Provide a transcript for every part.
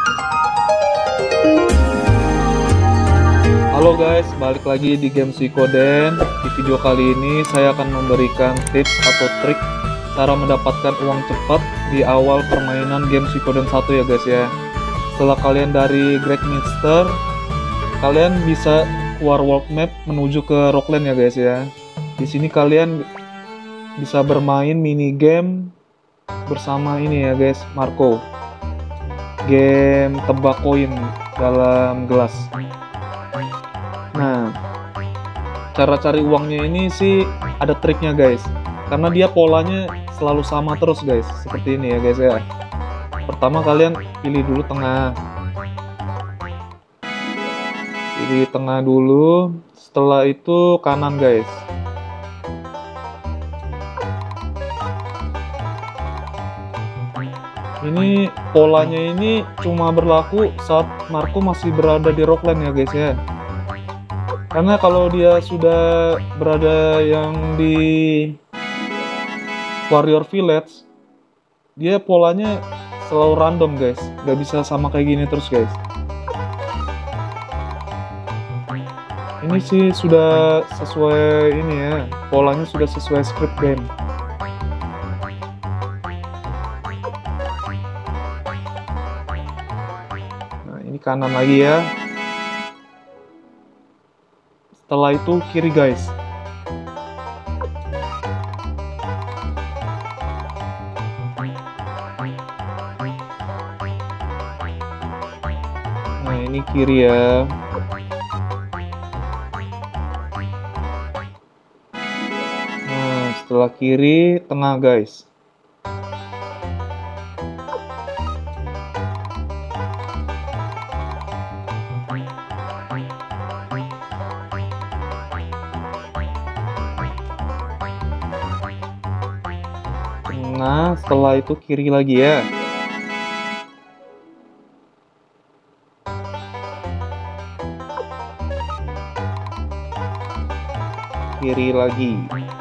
Halo guys, balik lagi di game Suikoden. Di video kali ini saya akan memberikan tips atau trik cara mendapatkan uang cepat di awal permainan game Suikoden 1 ya guys ya. Setelah kalian dari Great Minster, kalian bisa keluar world map menuju ke Rockland ya guys ya. Di sini kalian bisa bermain mini game bersama ini ya guys, Marco. Game tebak koin dalam gelas. Nah, cara cari uangnya ini sih ada triknya guys, karena dia polanya selalu sama terus guys, seperti ini ya guys ya. Pertama kalian pilih dulu tengah, pilih tengah dulu, setelah itu kanan guys. Ini polanya ini cuma berlaku saat Marco masih berada di Rockland ya guys ya. Karena kalau dia sudah berada yang di Warrior Village, dia polanya selalu random guys, nggak bisa sama kayak gini terus guys. Ini sih sudah sesuai ini ya, polanya sudah sesuai script game. Nah ini kanan lagi ya. Setelah itu kiri guys. Nah ini kiri ya. Nah setelah kiri tengah guys. Nah, setelah itu kiri lagi ya. Kiri lagi.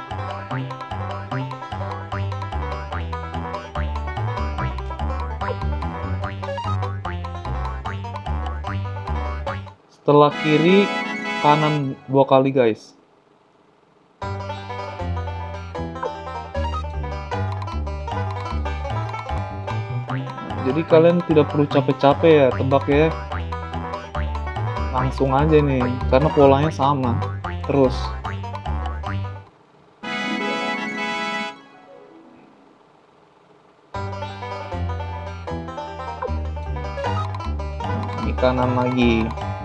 Setelah kiri, kanan 2 kali guys. Jadi kalian tidak perlu capek-capek ya tebak ya, langsung aja nih karena polanya sama terus. Ini kanan lagi.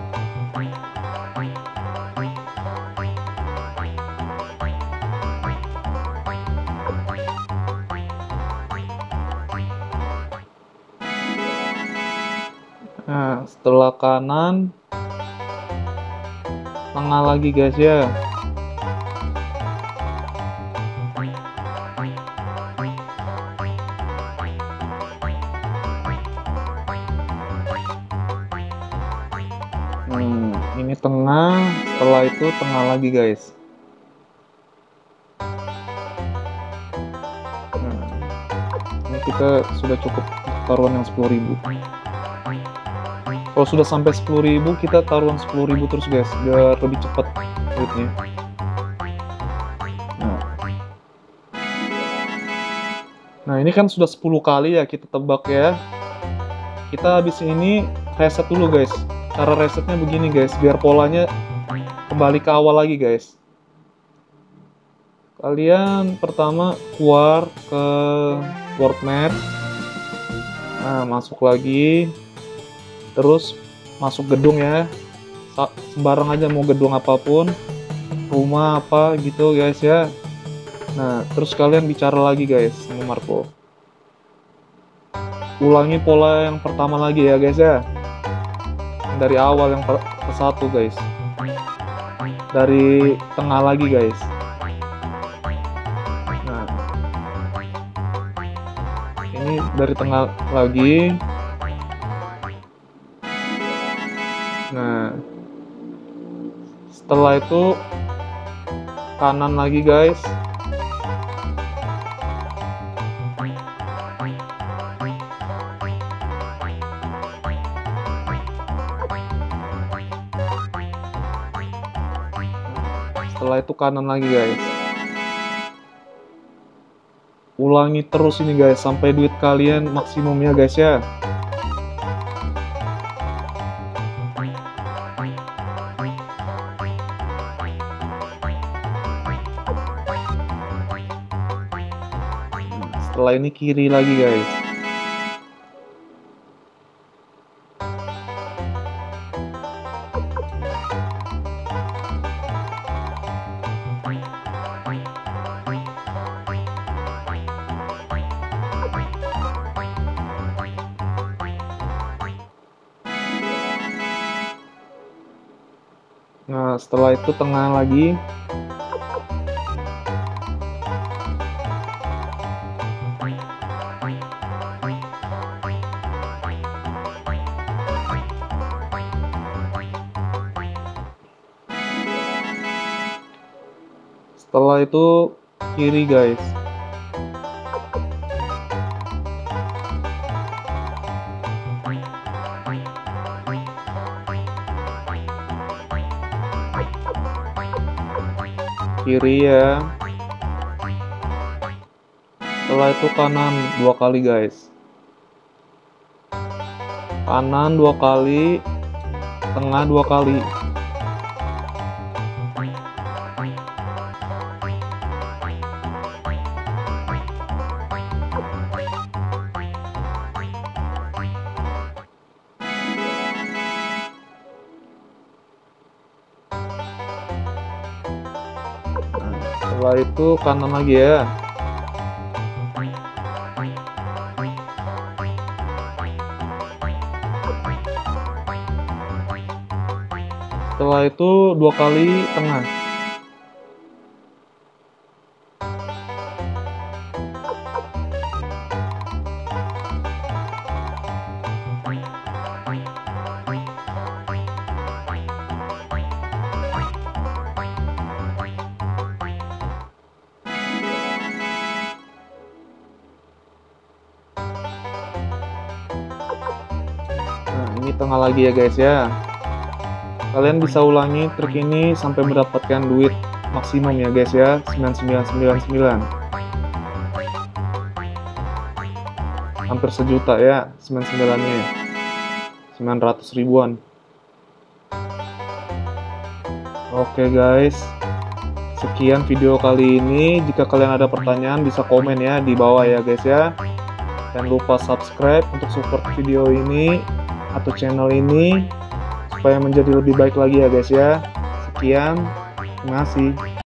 Nah, setelah kanan, tengah lagi guys ya. Ini tengah, setelah itu tengah lagi guys. Nah, ini kita sudah cukup taruhan yang 10.000. Kalau sudah sampai 10.000 kita taruhan 10.000 terus guys, biar lebih cepat duitnya. Nah ini kan sudah 10 kali ya kita tebak ya. Kita habis ini reset dulu guys. Cara resetnya begini guys, biar polanya kembali ke awal lagi guys. Kalian pertama keluar ke world map. Nah masuk lagi. Terus masuk gedung ya, sembarang aja mau gedung apapun, rumah apa gitu guys ya. Nah terus kalian bicara lagi guys sama Marco. Ulangi pola yang pertama lagi ya guys ya, dari awal yang ke satu guys, dari tengah lagi guys. Nah ini dari tengah lagi. Nah, setelah itu kanan lagi guys. Setelah itu kanan lagi guys. Ulangi terus ini guys sampai duit kalian maksimum ya guys ya. Setelah ini kiri lagi guys. Nah, setelah itu tengah lagi. Setelah itu kiri guys. Kiri ya. Setelah itu kanan 2 kali guys. Kanan 2 kali, tengah 2 kali. Setelah itu kanan lagi ya. Setelah itu 2 kali tengah. Nah, ini tengah lagi ya guys ya. Kalian bisa ulangi trik ini sampai mendapatkan duit maksimum ya guys ya, 9999. Hampir sejuta ya, 99-nya. 900 ribuan. Oke guys. Sekian video kali ini. Jika kalian ada pertanyaan bisa komen ya di bawah ya guys ya. Jangan lupa subscribe untuk support video ini atau channel ini supaya menjadi lebih baik lagi ya guys ya. Sekian, terima kasih.